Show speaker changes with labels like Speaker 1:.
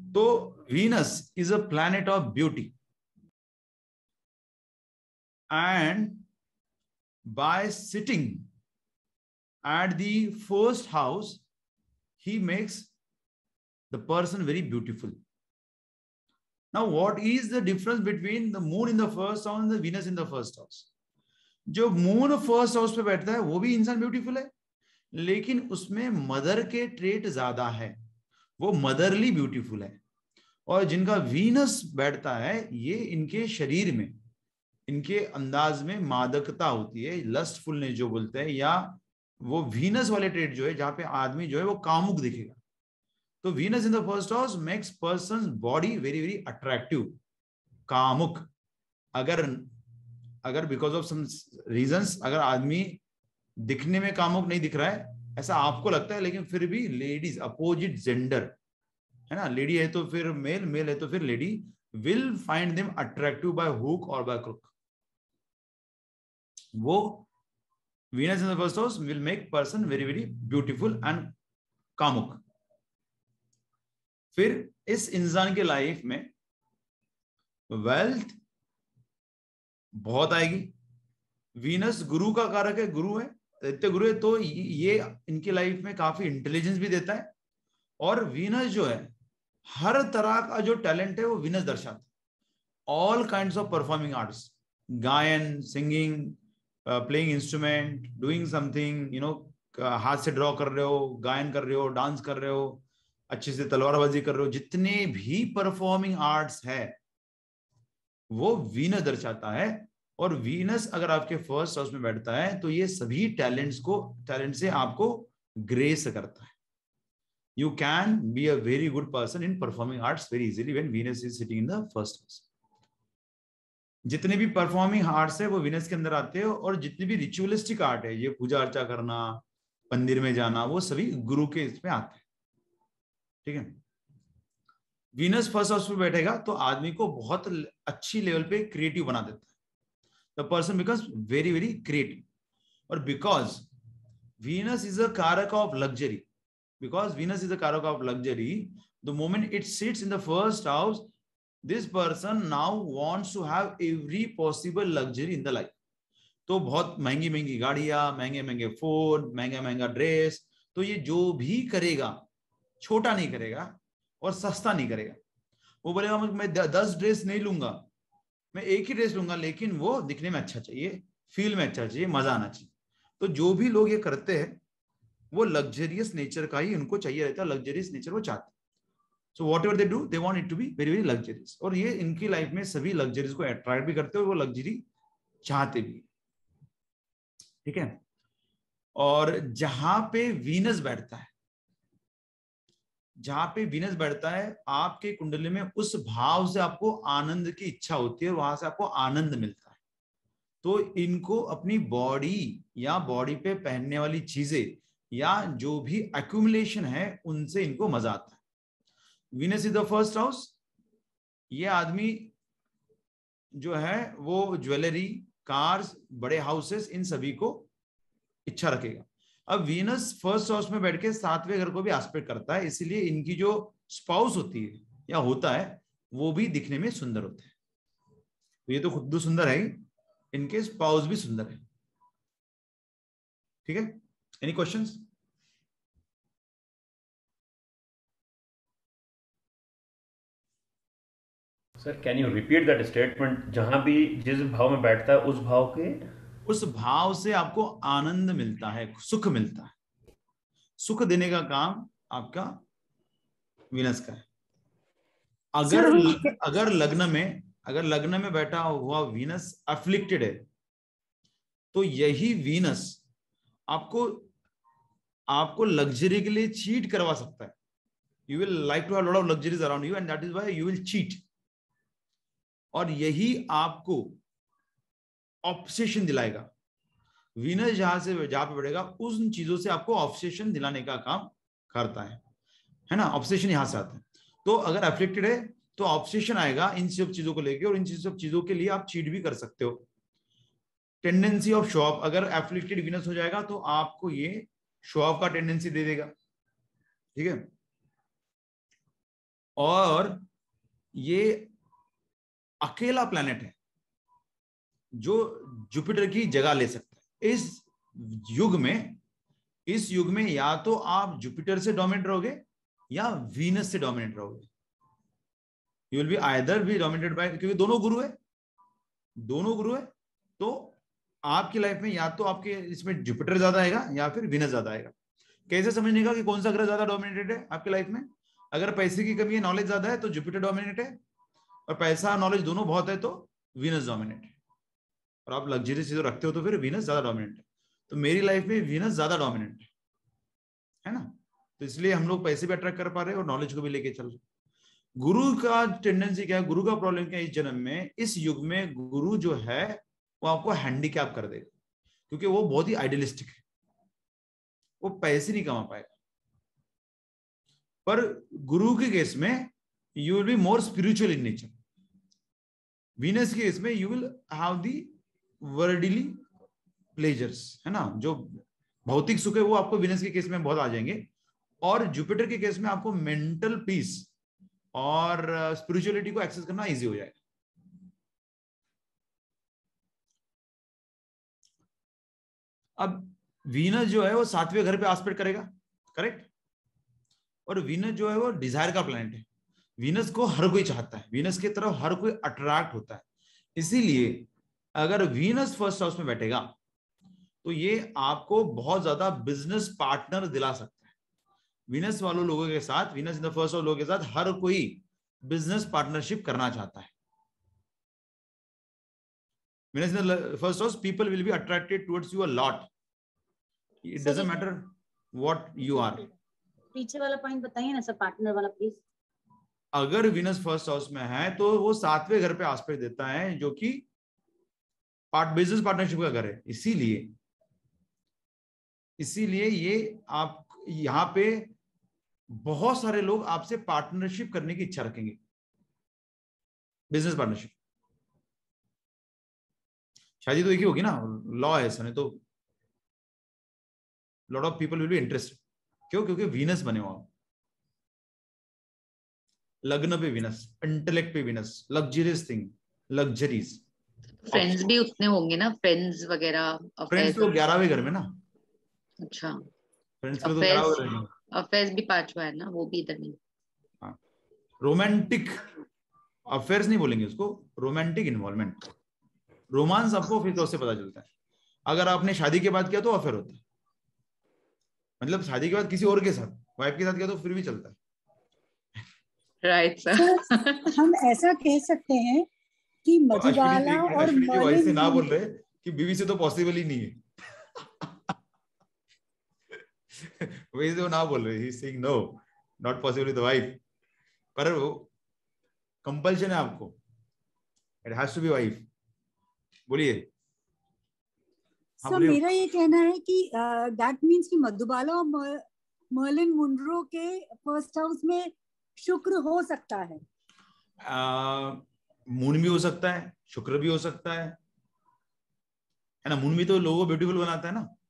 Speaker 1: तो Venus is a planet of beauty and by sitting at the first house, he makes the person very beautiful. Now, what is the difference between the moon in the first house and the Venus in the first house? जो moon first house पे बैठता है वो भी इंसान beautiful है, लेकिन उसमें मदर के ट्रेट ज्यादा है, वो मदरली ब्यूटीफुल है। और जिनका वीनस बैठता है, ये इनके शरीर में, इनके अंदाज में मादकता होती है, लस्टफुलनेस जो बोलते हैं, या वो वीनस वाले ट्रेट जो है जहां पे आदमी जो है वो कामुक दिखेगा। तो Venus in the first house makes person body very very attractive, कामुक। अगर अगर बिकॉज ऑफ सम रीजंस अगर आदमी दिखने में कामुक नहीं दिख रहा है ऐसा आपको लगता है, लेकिन फिर भी लेडीज, अपोजिट जेंडर है ना, लेडी है तो फिर मेल, मेल है तो फिर lady, will find them attractive by hook और बाय क्रुक। वो Venus in the first house will make person very very beautiful and कामुक। फिर इस इंसान के लाइफ में वेल्थ बहुत आएगी। वीनस गुरु का कारक है, गुरु है, दैत्य गुरु है, तो ये इनकी लाइफ में काफी इंटेलिजेंस भी देता है। और वीनस जो है, हर तरह का जो टैलेंट है वो वीनस दर्शाता है। All kinds of performing arts, गायन, singing, playing instrument, doing something, हाथ से ड्रॉ कर रहे हो, गायन कर रहे हो, डांस कर रहे हो, अच्छे से तलवारबाजी कर रहे हो, जितने भी परफॉर्मिंग आर्ट्स है वो वीनस दर्शाता है। और वीनस अगर आपके फर्स्ट हाउस में बैठता है तो ये सभी टैलेंट से आपको ग्रेस करता है। You can be a very good person in performing arts very easily when Venus is sitting in the first house. जितने भी परफॉर्मिंग आर्ट्स है वो वीनस के अंदर आते हैं, और जितनी भी रिचुअलिस्टिक आर्ट है, ये पूजा अर्चा करना, मंदिर में जाना, वो सभी गुरु के इसमें आते हैं। ठीक है, वीनस फर्स्ट हाउस पे बैठेगा तो आदमी को बहुत अच्छी लेवल पे क्रिएटिव बना देता है। The person becomes very very creative. और बिकॉज वीनस इज अ कारक of luxury, because Venus is a कारक of luxury, the moment it sits in the first house, this person now wants to have every possible luxury in the life. तो बहुत महंगी महंगी गाड़ियां, महंगे महंगे phone, महंगा महंगा ड्रेस, तो ये जो भी करेगा छोटा नहीं करेगा और सस्ता नहीं करेगा। वो बोलेगा मैं 10 ड्रेस नहीं लूंगा, मैं एक ही ड्रेस लूंगा, लेकिन वो दिखने में अच्छा चाहिए, फील में अच्छा चाहिए, मजा आना चाहिए। तो जो भी लोग ये करते हैं वो लग्जरियस नेचर का ही उनको चाहिए रहता है, लग्जरियस नेचर वो चाहते हैं। So whatever they do they want it to be very very luxurious. और ये इनकी लाइफ में सभी लग्जरीज को अट्रैक्ट भी करते हैं और वो लग्जरी चाहते भी। ठीक है, और जहां पे वीनस बैठता है, जहां पे वीनस बैठता है आपके कुंडली में, उस भाव से आपको आनंद की इच्छा होती है, वहां से आपको आनंद मिलता है। तो इनको अपनी बॉडी या बॉडी पे पहनने वाली चीजें या जो भी एक्यूमुलेशन है उनसे इनको मजा आता है। Venus is the first house, ये आदमी जो है वो ज्वेलरी, कार्स, बड़े हाउसेस, इन सभी को इच्छा रखेगा। अब वीनस फर्स्ट हाउस में बैठ के 7वें घर को भी एस्पेक्ट करता है, इसीलिए इनकी जो स्पाउस होती है या होता है वो भी दिखने में सुंदर होता है। तो ये तो खुद सुंदर है, इनके स्पाउस भी सुंदर है। ठीक है, any questions?
Speaker 2: Sir can you repeat that statement, जहां भी जिस भाव में बैठता है
Speaker 1: उस भाव से आपको आनंद मिलता है, सुख मिलता है। सुख देने का काम आपका वीनस का है।
Speaker 3: सर
Speaker 1: अगर
Speaker 3: हम
Speaker 1: अगर लग्न में बैठा हुआ वीनस अफ्लिक्टेड है, तो यही वीनस आपको आपको लग्जरी के लिए चीट करवा सकता है। You will like to have lot of luxuries around you and that is why you will cheat. और यही आपको ऑब्सेशन दिलाएगा। वीनस जहां पे बढ़ेगा उन चीजों से आपको ऑब्सेशन दिलाने का काम करता है ना, ऑब्सेशन यहां से आता है। तो अगर अफ्लिक्टेड है तो ऑब्सेशन आएगा इन सब चीजों को लेके, और इन सब चीजों के लिए आप चीट भी कर सकते हो। टेंडेंसी ऑफ शो ऑफ, अगर एफ्लिक्टेड वीनस हो जाएगा तो आपको ये शो ऑफ का टेंडेंसी दे देगा। ठीक है, और ये अकेला प्लैनेट है जो जुपिटर की जगह ले सकता है इस युग में या तो आप जुपिटर से डोमिनेट रहोगे या वीनस से डोमिनेट रहोगे। You will be either be dominated by, क्योंकि दोनों गुरु है, तो आपकी लाइफ में या तो आपके इसमें जुपिटर ज्यादा आएगा या फिर वीनस ज्यादा आएगा। कैसे समझने का कि कौन सा ग्रह ज्यादा डोमिनेटेड है आपकी लाइफ में? अगर पैसे की कमी है, नॉलेज ज्यादा है, तो जुपिटर डोमिनेट है, और पैसा नॉलेज दोनों बहुत है तो वीनस डोमिनेट है। और आप लग्जरी चीजें रखते हो तो फिर वीनस ज्यादा डोमिनेट है। तो मेरी लाइफ में वीनस ज्यादा डोमिनेट है ना, तो इसलिए हम लोग पैसे भी अट्रैक्ट कर पा रहे हैं और नॉलेज को भी लेके चल रहे। गुरु का टेंडेंसी क्या है, गुरु का प्रॉब्लम क्या है इस जन्म में, इस युग में गुरु जो है वो आपको हैंडीकैप कर देगा, क्योंकि वो बहुत ही आइडियलिस्टिक है, वो पैसे नहीं कमा पाएगा। पर गुरु के केस में you will be more spiritual in nature. Venus के केस में you will have the worldly pleasures, है ना, जो भौतिक सुख है वो आपको वीनस के केस में बहुत आ जाएंगे। और जुपिटर के केस में आपको मेंटल पीस और स्पिरिचुअलिटी को एक्सेस करना इजी हो जाएगा। अब वीनस जो है वो 7वें घर पे आस्पेक्ट करेगा, करेक्ट। और वीनस जो है वो डिजायर का प्लैनेट है। वीनस को हर कोई चाहता है, वीनस की तरफ हर कोई अट्रैक्ट होता है। इसीलिए अगर वीनस फर्स्ट हाउस में बैठेगा तो ये आपको बहुत ज्यादा बिजनेस पार्टनर दिला सकता है। वीनस वालों लोगों के साथ, Venus in the first house लोगों के साथ हर कोई बिजनेस पार्टनरशिप करना चाहता है। Venus in the first house, people will be attracted towards you a lot. It doesn't matter what you are.
Speaker 3: पीछे वाला पॉइंट बताइए ना सर, पार्टनर वाला प्लीज।
Speaker 1: अगर वीनस फर्स्ट हाउस में है तो वो 7वें घर पे आस्पेक्ट देता है, जो कि बिजनेस पार्टनरशिप का घर है। इसीलिए ये आप यहां पे बहुत सारे लोग आपसे पार्टनरशिप करने की इच्छा रखेंगे, बिजनेस पार्टनरशिप। शायद तो एक ही होगी ना, लॉ है ऐसा, नहीं तो lot of people will be interested. क्यों? क्योंकि वीनस बने हो आप, लग्न पे वीनस, इंटेलेक्ट पे Venus, luxurious thing, luxuries.
Speaker 4: Friends भी उतने होंगे ना, फ्रेंड्स वगैरह।
Speaker 1: फ्रेंड्स तो 11वें घर में ना।
Speaker 4: अच्छा,
Speaker 1: फ्रेंड्स के तो 11वें घर में।
Speaker 4: अफेयर्स भी 5वां है ना, वो भी इधर नहीं।
Speaker 1: हाँ, रोमांटिक अफेयर्स नहीं बोलेंगे उसको, रोमांटिक इन्वॉल्वमेंट। रोमांस आपको फिर तो उससे पता चलता है। अगर आपने शादी के बाद किया तो अफेयर होता है, मतलब शादी के बाद किसी और के साथ, वाइफ के साथ किया तो फिर भी चलता है।
Speaker 4: Right sir.
Speaker 5: हम ऐसा कह सकते हैं कि मधुबाला और
Speaker 1: मर्लिन से ना बोल रहे कि बीवी से तो पॉसिबल ही नहीं है। वैसे वो ना बोल रहे, he is saying no, not possible with the wife, पर वो कंपल्शन है आपको, it has to be wife. बोलिए।
Speaker 5: सर मेरा ये कहना है कि दैट मींस कि मधुबाला और मर्लिन मुनरो के फर्स्ट हाउस में शुक्र हो सकता है।
Speaker 1: मून भी हो सकता है, शुक्र भी हो सकता है ना। मून भी तो लोगों को ब्यूटीफुल बनाता है ना।